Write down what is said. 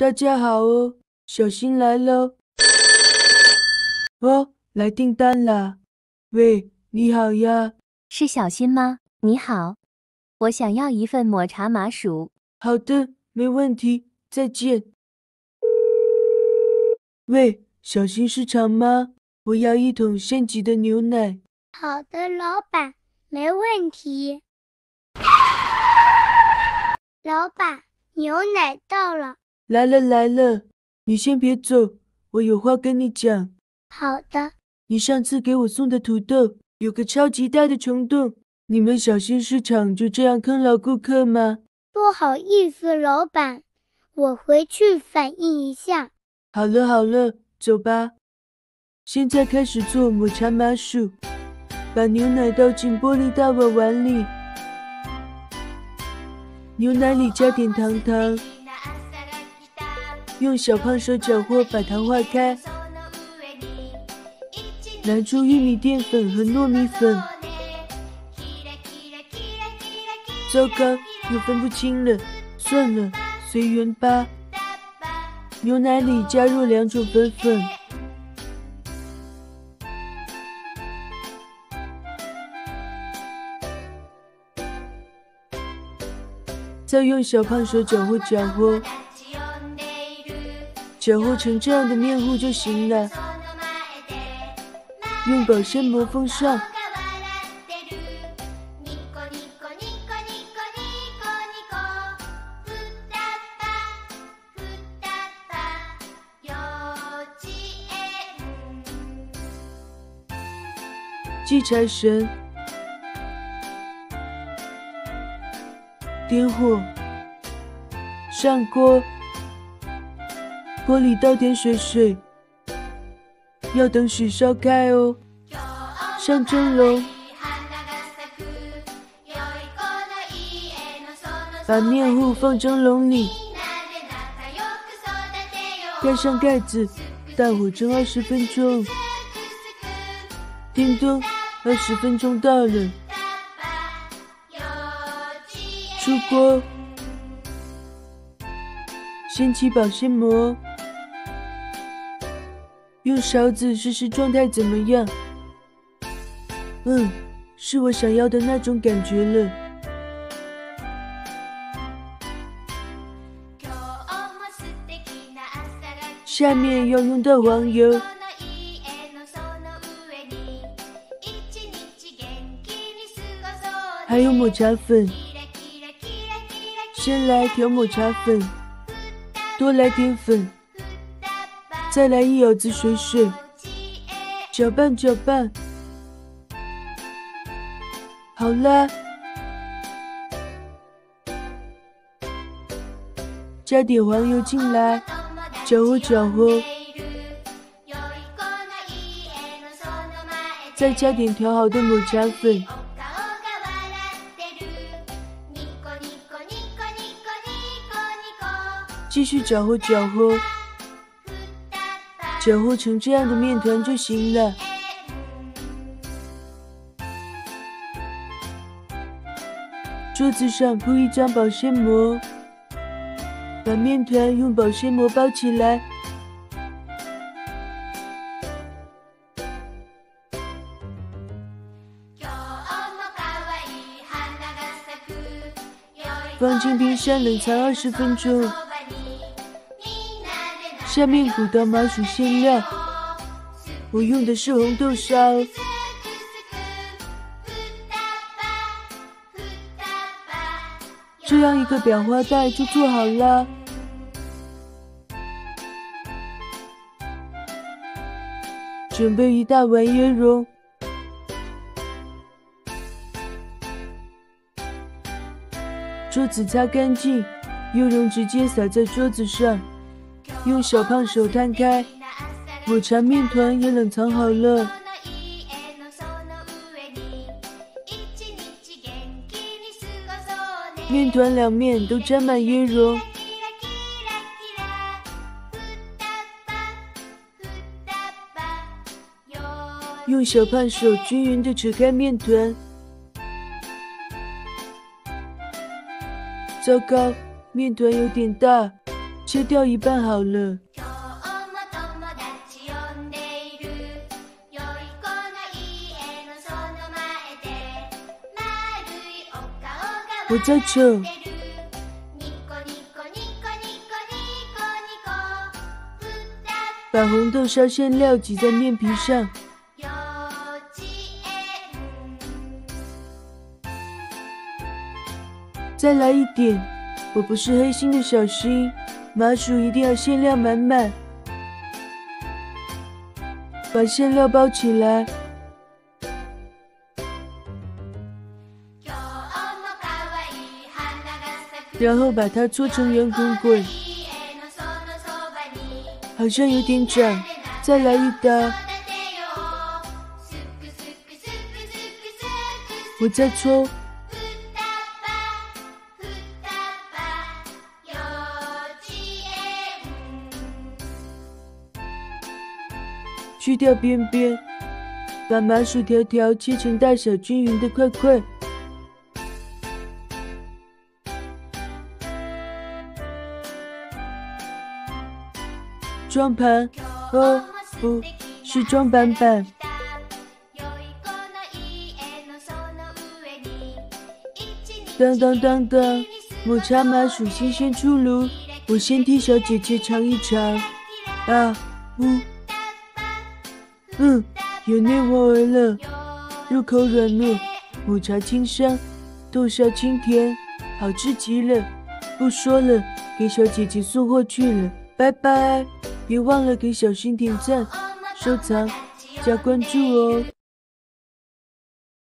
大家好哦，小新来喽。哦，来订单啦。喂，你好呀。 是小新吗？你好，我想要一份抹茶麻薯。 好的，没问题，再见。喂，小新市场吗？我要1桶升级的牛奶。 好的，老板，没问题。老板，牛奶到了。 来了来了，你先别走，我有话跟你讲。 好的。 你上次给我送的土豆有个超级大的虫洞，你们小新市场就这样坑老顾客吗？ 不好意思，老板，我回去反映一下。 好了好了，走吧。现在开始做抹茶麻薯，把牛奶倒进玻璃大碗碗里，牛奶里加点糖，用小胖手搅和把糖化开，拿出玉米淀粉和糯米粉。糟糕，又分不清了，算了，随缘吧。牛奶里加入2种粉，再用小胖手搅和，搅和成这样的面糊就行了。用保鲜膜封上。系柴绳，点火，上锅，锅里倒点水，要等水烧开哦。上蒸笼，把面糊放蒸笼里，盖上盖子，大火蒸20分钟。叮咚，20分钟到了。出锅，掀起保鲜膜，用勺子试试状态怎么样。是我想要的那种感觉了。下面要用到黄油，还有抹茶粉。先来调抹茶粉，多来点粉，再来1舀子水，搅拌。好啦，加点黄油进来，搅和，再加点调好的抹茶粉，继续搅和，搅和成这样的面团就行了。桌子上铺1张保鲜膜，把面团用保鲜膜包起来。放进冰箱冷藏20分钟。下面鼓捣麻薯馅料，我用的是红豆沙哦。这样一个裱花袋就做好啦。准备1大碗椰蓉，桌子擦干净，椰蓉直接撒在桌子上，用小胖手摊开，抹茶面团也冷藏好了。面团2面都沾满椰蓉，用小胖手均匀地扯开面团。糟糕，面团有点大， 切掉一半好了。我在这。把红豆沙馅料挤在面皮上。再来一点，我不是黑心的小心，麻薯一定要馅料满满。把馅料包起来，然后把它搓成圆滚滚，好像有点长，再来一刀。我再搓。去掉边边，把麻薯条条切成大小均匀的块块。装盘，哦，不是装板板。当当当当，抹茶麻薯新鲜出炉，我先替小姐姐尝一尝。啊，有内滑儿了，入口软糯，抹茶清香，豆沙清甜，好吃极了。不说了，给小姐姐送货去了，拜拜！别忘了给小新点赞、收藏、加关注哦。